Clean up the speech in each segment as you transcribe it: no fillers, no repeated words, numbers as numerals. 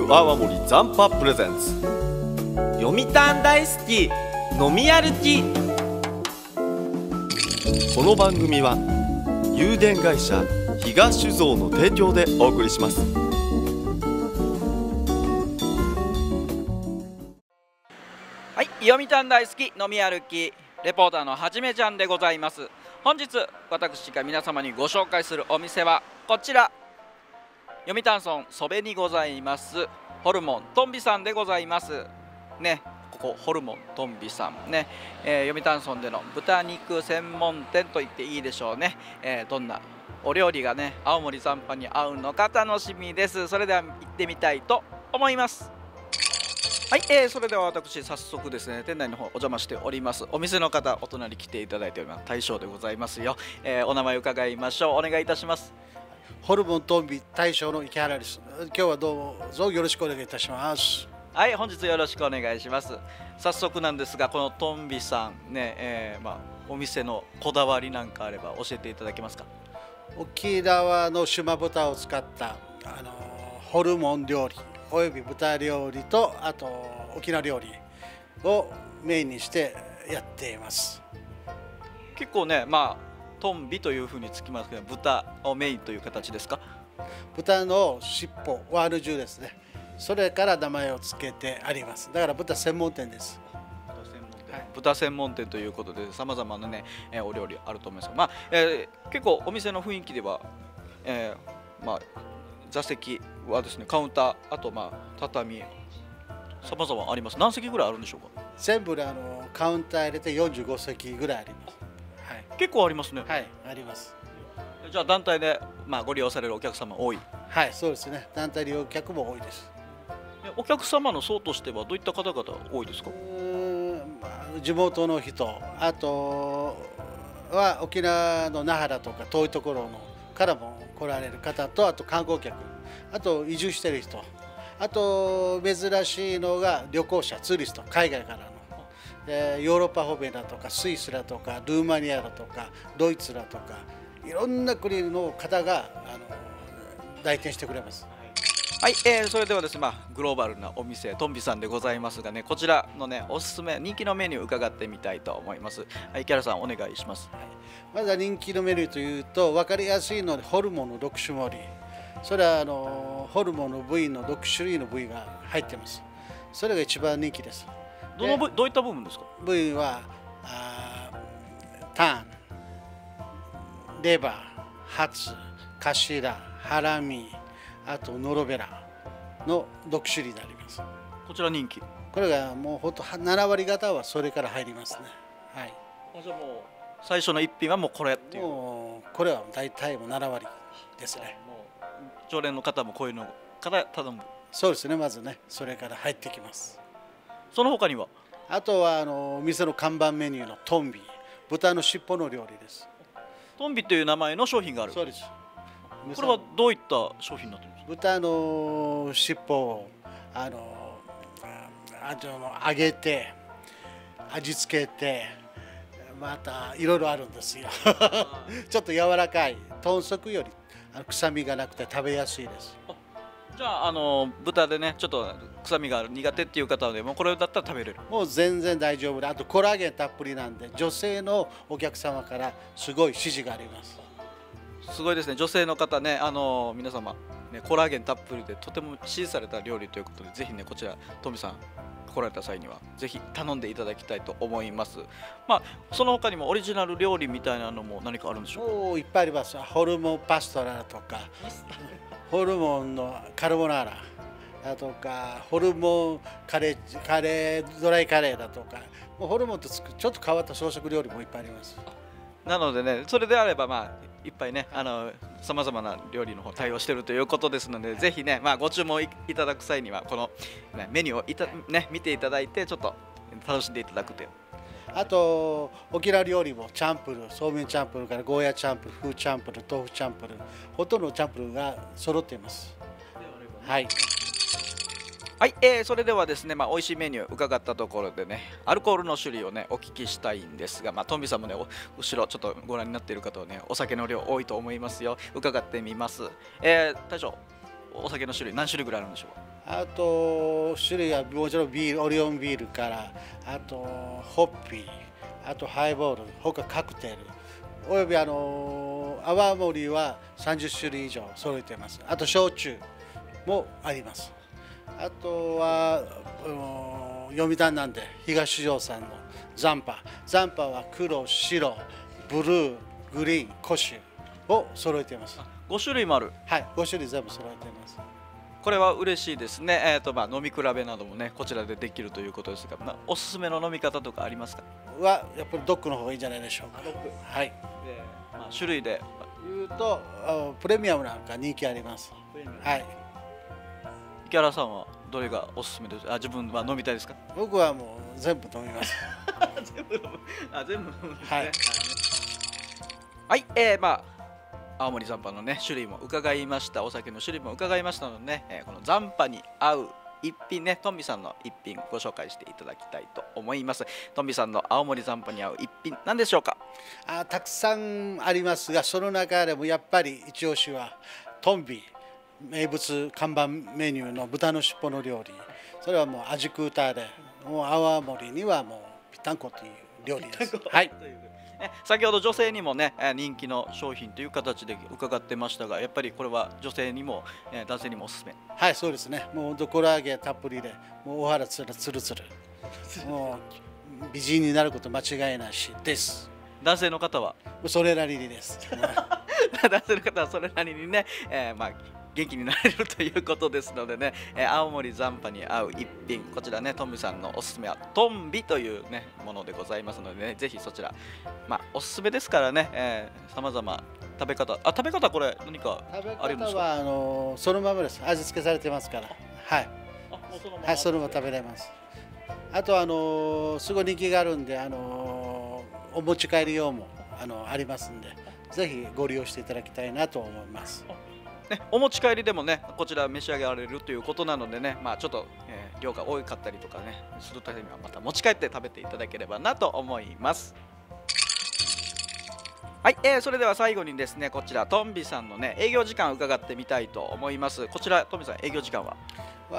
泡盛残波プレゼンツ読谷大好き飲み歩き。 この番組は有電会社東酒造の提供でお送りします。 はい、読谷大好き飲み歩きレポーターのはじめちゃんでございます。本日私が皆様にご紹介するお店はこちら、読谷村蘇部にございますホルモントンビさんでございますね。ここホルモントンビさんね、読谷村での豚肉専門店と言っていいでしょうね。どんなお料理がね青森残波に合うのか楽しみです。それでは行ってみたいと思います。はい、それでは私早速ですね店内の方お邪魔しております。お店の方お隣来ていただいております大将でございますよ。お名前伺いましょう。お願いいたします。 ホルモントンビ大将の池原です。今日はどうぞよろしくお願いいたします。 はい、本日よろしくお願いします。早速なんですがこのトンビさんね、お店のこだわりなんかあれば教えていただけますか。 沖縄の島豚を使ったホルモン料理および豚料理とあと沖縄料理をメインにしてやっています。 結構ねトンビというふうにつきますけど豚をメインという形ですか。 豚の尻尾ワール中ですね。それから名前を付けてあります。だから豚専門店です。 豚専門店ということでさまざまなねお料理あると思いますが、結構お店の雰囲気では、座席はですねカウンターあと畳さまざまあります。何席ぐらいあるんでしょうか。 全部でカウンター入れて45席ぐらいあります。はい、 結構ありますね。 はい、あります。 じゃあ団体でご利用されるお客様多い。 はい、そうですね。団体利用客も多いです。 お客様の層としてはどういった方々多いですか。 地元の人、あとは沖縄の那覇だとか遠いところのからも来られる方と、あと観光客、あと移住してる人、あと珍しいのが旅行者ツーリスト、海外からのヨーロッパ方面だとかスイスだとかルーマニアだとかドイツだとかいろんな国の方が来店してくれます。 はい、それではですね、グローバルなお店トンビさんでございますがね、こちらのねおすすめ人気のメニュー伺ってみたいと思います。はい、池原さんお願いします。 はい、まずは人気のメニューというと分かりやすいのでホルモンの6種盛り、それはホルモンの部位の6種類の部位が入ってます。それが一番人気です。 どういった部分ですか。 部位はタン、レバー、ハツ、カシラ、ハラミ、あとノロベラの6種類になります。 こちら人気。 これがもうほと7割方はそれから入りますね。はい。 じゃあもう最初の一品はもうこれっていう。 もうこれは大体もう7割ですね。 もう常連の方もこういうのから頼む。 そうですね。まずねそれから入ってきます。 その他には。 あとはお店の看板メニューのトンビ、豚の尻尾の料理です。 トンビという名前の商品がある。 そうです。 これはどういった商品になっているんですか。 豚の尻尾を揚げて味付けてまたいろいろあるんですよちょっと柔らかい豚足より臭みがなくて食べやすいです。 じゃあ豚でねちょっと臭みが苦手っていう方でもこれだったら食べれる。 もう全然大丈夫で、あとコラーゲンたっぷりなんで女性のお客様からすごい支持があります。 すごいですね。女性の方ね皆様ねコラーゲンたっぷりでとても支持された料理ということでぜひねこちらトミさん来られた際にはぜひ頼んでいただきたいと思います。その他にもオリジナル料理みたいなのも何かあるんでしょうか。 おーいっぱいあります。ホルモンパストラとかホルモンのカルボナーラだとかホルモンカレードライカレーだとか、もうホルモンとちょっと変わった装飾料理もいっぱいあります。 なのでねそれであればいっぱいねさまざまな料理の方対応しているということですので、ぜひねご注文いただく際にはこの、メニューを見ていただいてちょっと楽しんでいただくという。 あと沖縄料理もチャンプル、そうめんチャンプルからゴーヤチャンプル、フーチャンプル、豆腐チャンプル、ほとんどのチャンプルが揃っています。はい。 はい、それではですね、美味しいメニュー伺ったところでね、アルコールの種類をねお聞きしたいんですが、トンビさんもね後ろちょっとご覧になっている方はねお酒の量多いと思いますよ。伺ってみます。大将、お酒の種類何種類ぐらいあるんでしょうか。 あと種類はもちろんビール、オリオンビールから、あとホッピー、あとハイボール、他カクテル、および泡盛は30種類以上揃えています。あと焼酎もあります。あとは読谷なんで東条さんの残波は黒、白、ブルー、グリーン、古酒を揃えています。 5種類もある。 はい、5種類全部揃えています。 これは嬉しいですね。飲み比べなどもねこちらでできるということですが、おすすめの飲み方とかありますか？ はやっぱりドッグの方がいいんじゃないでしょうか。はい。 種類で言うとプレミアムなんか人気あります。はい。 池原さんはどれがおすすめですか？自分は飲みたいですか？ 僕はもう全部飲みます。 全部飲む。全部飲むんですね。 はい。 はい、青森残波のね種類も伺いました。お酒の種類も伺いましたのでね、この残波に合う一品ね、トンビさんの一品ご紹介していただきたいと思います。トンビさんの青森残波に合う一品何でしょうか？ たくさんありますが、その中でもやっぱり一押しはトンビ名物看板メニューの豚の尻尾の料理。それはもう味クーターで、もう青森にはもうぴったんこという料理です。はい。 先ほど女性にもね人気の商品という形で伺ってましたが、やっぱりこれは女性にも男性にもおすすめ。 はい、そうですね。もうコラーゲンたっぷりで、もうお肌つるつる、もう美人になること間違いなしです。 男性の方はそれなりにです。 男性の方はそれなりにね、元気になれるということですのでね、青森残波に合う一品、こちらねトンビさんのおすすめはトンビというねものでございますのでね、ぜひそちらおすすめですからね、さまざま食べ方これ何かあるんですか？ 食べ方はそのままです。味付けされてますから、はい、 もうそのまま、 はい、そのまま食べれます。あとすごい人気があるんで、お持ち帰り用もありますんで、ぜひご利用していただきたいなと思います。 お持ち帰りでもねこちら召し上げられるということなのでね、ちょっと、量が多かったりとかねするためにはまた持ち帰って食べていただければなと思います。はい、それでは最後にですねこちらトンビさんのね営業時間を伺ってみたいと思います。こちらトンビさん営業時間は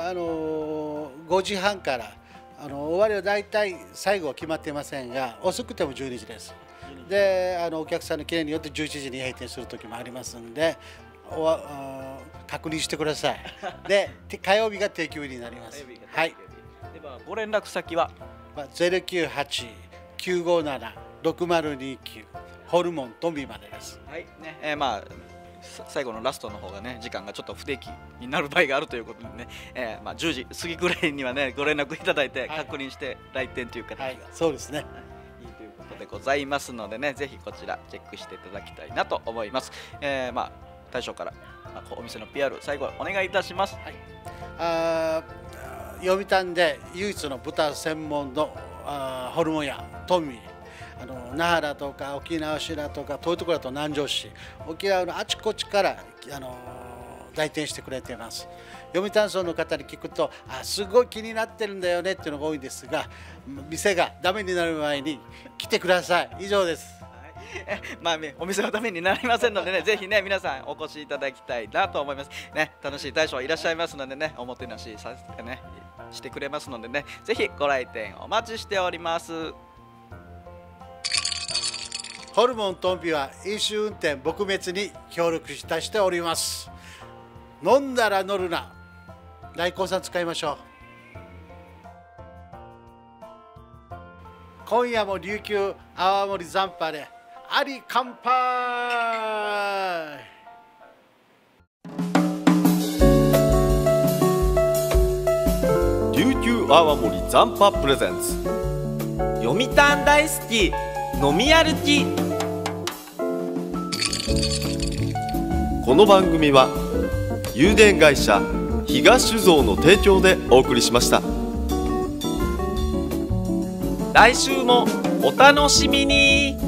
5時半から終わりはだいたい最後は決まっていませんが、遅くても12時です。でお客さんの記念によって11時に閉店する時もありますんで、確認してください。で火曜日が定休日になります。はい。 ではご連絡先は 098-957-6029ホルモントンビまでです。 はいね、最後のラストの方がね時間がちょっと不定期になる場合があるということでね、10時過ぎぐらいにはねご連絡いただいて確認して来店という形が、 そうですね。 いいということでございますのでね、ぜひこちらチェックしていただきたいなと思います。大将からお店の PR 最後お願いいたします。 はい、読谷で唯一の豚専門のホルモン屋トンビ、那覇だとか沖縄市だとか遠いところだと南城市、沖縄のあちこちから来店してくれています。読谷村の方に聞くとすごい気になってるんだよねっていうのが多いんですが、店がダメになる前に来てください。以上です。 お店のためになりませんのでね、ぜひね皆さんお越しいただきたいなと思いますね。楽しい大将いらっしゃいますのでね、おもてなしさせてねしてくれますのでね、ぜひご来店お待ちしております。 ホルモントンビは飲酒運転撲滅に協力いたしております。飲んだら乗るな、大根さん使いましょう。今夜も琉球泡盛残波であり乾杯。 琉球泡盛残波プレゼンツ、 読谷大好き飲み歩き。 この番組は有限会社東酒造の提供でお送りしました。 来週もお楽しみに。